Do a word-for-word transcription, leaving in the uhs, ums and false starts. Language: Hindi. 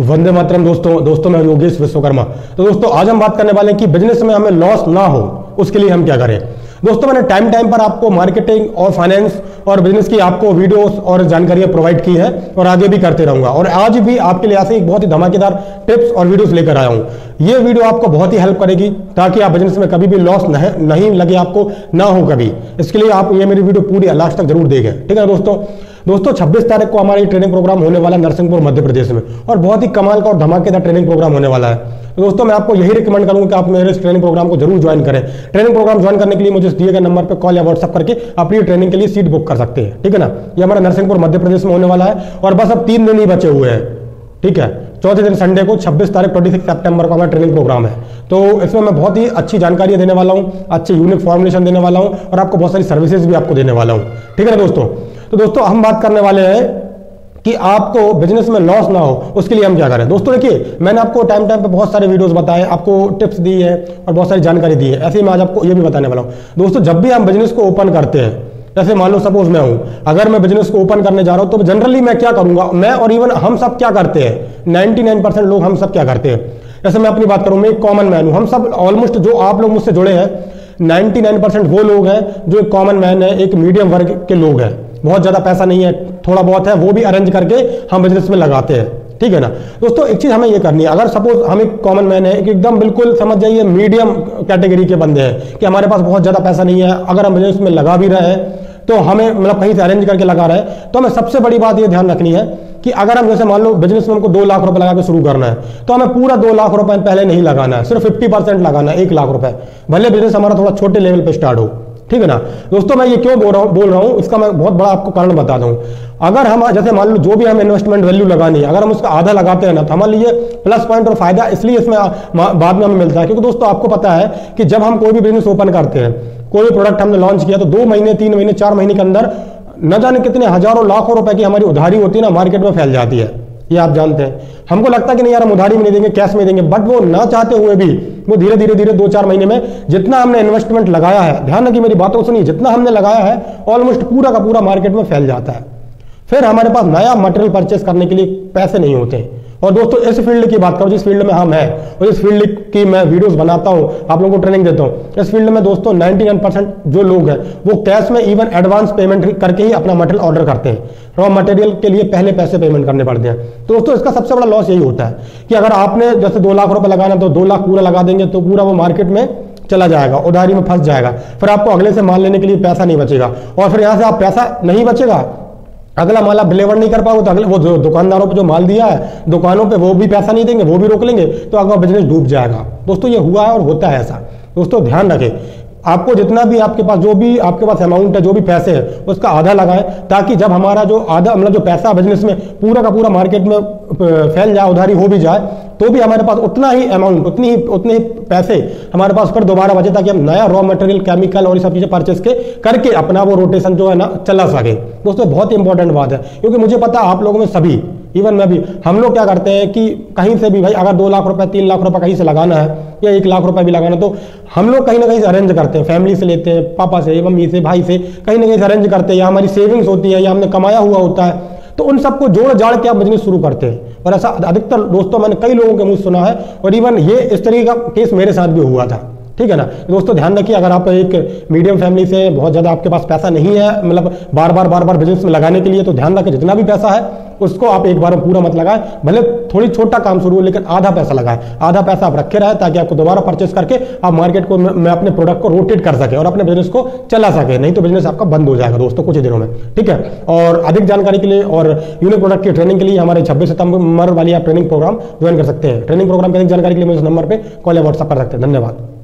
वंदे मातरम दोस्तों दोस्तों मैं योगेश विश्वकर्मा। तो दोस्तों आज हम बात करने वाले हैं कि बिजनेस में हमें लॉस ना हो उसके लिए हम क्या करें। दोस्तों मैंने टाइम टाइम पर आपको मार्केटिंग और फाइनेंस और बिजनेस की आपको वीडियोस और जानकारियां प्रोवाइड की है और आगे भी करते रहूंगा। और आज भी आपके लिए ऐसे एक बहुत ही धमाकेदार टिप्स और वीडियोस लेकर आया हूं। ये वीडियो आपको बहुत ही हेल्प करेगी ताकि आप बिजनेस में कभी भी लॉस नहीं, नहीं लगे आपको, ना हो कभी। इसके लिए आप ये मेरी वीडियो पूरी लास्ट तक जरूर देखें, ठीक है दोस्तों। दोस्तों छब्बीस तारीख को हमारा ट्रेनिंग प्रोग्राम होने वाला है नरसिंहपुर मध्य प्रदेश में, और बहुत ही कमाल का और धमाकेदार ट्रेनिंग प्रोग्राम होने वाला है। तो दोस्तों मैं आपको यही रिकमेंड करूंगा कि आप मेरे इस ट्रेनिंग प्रोग्राम को जरूर ज्वाइन करें। ट्रेनिंग प्रोग्राम ज्वाइन करने के लिए मुझे दिए गए नंबर पर कॉल या व्हाट्सअप करके अपनी ट्रेनिंग के लिए सीट बुक कर सकते हैं, ठीक है ना। ये हमारा नरसिंहपुर मध्य प्रदेश में होने वाला है और बस अब तीन दिन ही बचे हुए हैं, ठीक है। चौथे दिन संडे को छब्बीस तारीख छब्बीस सितंबर को हमारा ट्रेनिंग प्रोग्राम है। तो इसमें मैं बहुत ही अच्छी जानकारी देने वाला हूं, अच्छे यूनिक फॉर्मुलेशन देने वाला हूं और आपको बहुत सारी सर्विसेज भी आपको देने वाला हूं, ठीक है ना दोस्तों। तो दोस्तों हम बात करने वाले हैं कि आपको बिजनेस में लॉस ना हो उसके लिए हम क्या करें। दोस्तों देखिए मैंने आपको टाइम टाइम पे बहुत सारे वीडियोस बताए, आपको टिप्स दी है और बहुत सारी जानकारी दी है। ऐसे ही मैं आज आपको ये भी बताने वाला हूं। दोस्तों जब भी हम बिजनेस को ओपन करते हैं, जैसे मान लो सपोज मैं हूं, अगर मैं बिजनेस को ओपन करने जा रहा हूं तो जनरली मैं क्या करूंगा, मैं और इवन हम सब क्या करते हैं, निन्यानवे परसेंट लोग हम सब क्या करते हैं। जैसे मैं अपनी बात करूं, मैं एक कॉमन मैन हूं, हम सब ऑलमोस्ट जो आप लोग मुझसे जुड़े हैं निन्यानवे परसेंट वो लोग हैं जो एक कॉमन मैन है, एक मीडियम वर्ग के लोग हैं। बहुत ज्यादा पैसा नहीं है, थोड़ा बहुत है, वो भी अरेंज करके हम बिजनेस में लगाते हैं, ठीक है ना दोस्तों। एक चीज हमें ये करनी है, अगर सपोज हम एक कॉमन मैन है, एक एकदम बिल्कुल समझ जाइए मीडियम कैटेगरी के बंदे हैं कि हमारे पास बहुत ज्यादा पैसा नहीं है, अगर हम बिजनेस में लगा भी रहे हैं तो हमें मतलब कहीं से अरेंज करके लगा रहे हैं, तो हमें सबसे बड़ी बात ये ध्यान रखनी है कि अगर हम जैसे मान लो बिजनेस में हमको दो लाख रुपए लगा के शुरू करना है तो हमें पूरा दो लाख रुपए पहले नहीं लगाना है, सिर्फ फिफ्टी परसेंट लगाना है, एक लाख रुपए। भले बिजनेस हमारा थोड़ा छोटे लेवल पे स्टार्ट हो, ठीक है ना दोस्तों। मैं ये क्यों बोल रहा हूँ बोल रहा हूँ इसका मैं बहुत बड़ा आपको कारण बता दूं। अगर हम जैसे मान लो जो भी हम इन्वेस्टमेंट वैल्यू लगानी है, अगर हम उसका आधा लगाते हैं ना तो हमारे लिए प्लस पॉइंट और फायदा इसलिए इसमें बाद में हमें मिलता है, क्योंकि दोस्तों आपको पता है कि जब हम कोई भी बिजनेस ओपन करते हैं, कोई प्रोडक्ट हमने लॉन्च किया तो दो महीने तीन महीने चार महीने के अंदर न जाने कितने हजारों लाखों रुपए की हमारी उधारी होती है ना, मार्केट में फैल जाती है। ये आप जानते हैं। हमको लगता है कि नहीं यार हम उधारी में नहीं देंगे, कैश में देंगे, बट वो ना चाहते हुए भी वो धीरे धीरे धीरे दो चार महीने में जितना हमने इन्वेस्टमेंट लगाया है, ध्यान रखिए मेरी बातों को सुनिए, जितना हमने लगाया है ऑलमोस्ट पूरा का पूरा मार्केट में फैल जाता है। फिर हमारे पास नया मटेरियल परचेस करने के लिए पैसे नहीं होते। और दोस्तों इस फील्ड की बात करूं जिस फील्ड में हम हैं और इस फील्ड की मैं वीडियोस बनाता हूं, आप लोगों को ट्रेनिंग देता हूं, इस फील्ड में दोस्तों निन्यानवे परसेंट जो लोग हैं वो कैश में इवन एडवांस पेमेंट करके ही अपना मटेरियल ऑर्डर करते हैं। रॉ मटेरियल के लिए पहले पैसे पेमेंट करने पड़ते हैं। तो दोस्तों इसका सबसे बड़ा लॉस यही होता है कि अगर आपने जैसे दो लाख रुपए लगाना तो दो लाख पूरा लगा देंगे तो पूरा वो मार्केट में चला जाएगा, उधारी में फंस जाएगा, फिर आपको अगले से माल लेने के लिए पैसा नहीं बचेगा, और फिर यहां से आप पैसा नहीं बचेगा, अगला माल आप डिलीवर नहीं कर पाओगे तो अगले वो जो दुकानदारों पे जो माल दिया है दुकानों पे वो भी पैसा नहीं देंगे, वो भी रोक लेंगे, तो आपका बिजनेस डूब जाएगा। दोस्तों ये हुआ है और होता है ऐसा। दोस्तों ध्यान रखें, आपको जितना भी आपके पास जो भी आपके पास अमाउंट है, जो भी पैसे हैं उसका आधा लगाएं, ताकि जब हमारा जो आधा मतलब जो पैसा बिजनेस में पूरा का पूरा मार्केट में फैल जाए, उधारी हो भी जाए, तो भी हमारे पास उतना ही अमाउंट उतनी ही उतने ही पैसे हमारे पास फिर दोबारा बचे, ताकि हम नया रॉ मटेरियल केमिकल और ये सब चीजें परचेस के करके अपना वो रोटेशन जो है ना चला सके। दोस्तों बहुत इंपॉर्टेंट बात है, क्योंकि मुझे पता है आप लोगों में सभी, इवन मैं भी, हम लोग क्या करते हैं कि कहीं से भी भाई अगर दो लाख रुपए तीन लाख रुपए कहीं से लगाना है या एक लाख रुपए भी लगाना तो हम लोग कहीं ना कहीं से अरेंज करते हैं, फैमिली से लेते हैं, पापा से, मम्मी से, भाई से, कहीं ना कहीं से अरेंज करते हैं, या हमारी सेविंग्स होती है या हमने कमाया हुआ होता है, तो उन सबको जोड़ जाड़ के आप बिजनेस शुरू करते हैं। और ऐसा अधिकतर दोस्तों मैंने कई लोगों के मुंह सुना है, और इवन ये इस तरीके का केस मेरे साथ भी हुआ था, ठीक है ना दोस्तों। ध्यान रखिए, अगर आप एक मीडियम फैमिली से, बहुत ज्यादा आपके पास पैसा नहीं है मतलब बार बार बार बार बिजनेस में लगाने के लिए, तो ध्यान रखें जितना भी पैसा है उसको आप एक बार में पूरा मत लगाएं, भले थोड़ी छोटा काम शुरू हो लेकिन आधा पैसा लगाएं, आधा पैसा आप रखे रहे ताकि आपको दोबारा परचेस करके आप मार्केट को में अपने प्रोडक्ट को रोटेट कर सके और अपने बिजनेस को चला सके, नहीं तो बिजनेस आपका बंद हो जाएगा दोस्तों कुछ ही दिनों में, ठीक है। और अधिक जानकारी के लिए और यूनिक प्रोडक्ट की ट्रेनिंग के लिए हमारे छब्बीस सितंबर वाली आप ट्रेनिंग प्रोग्राम ज्वाइन कर सकते हैं। ट्रेनिंग प्रोग्राम की अधिक जानकारी के लिए मुझे इस नंबर पर कॉल या व्हाट्सअप कर सकते हैं। धन्यवाद।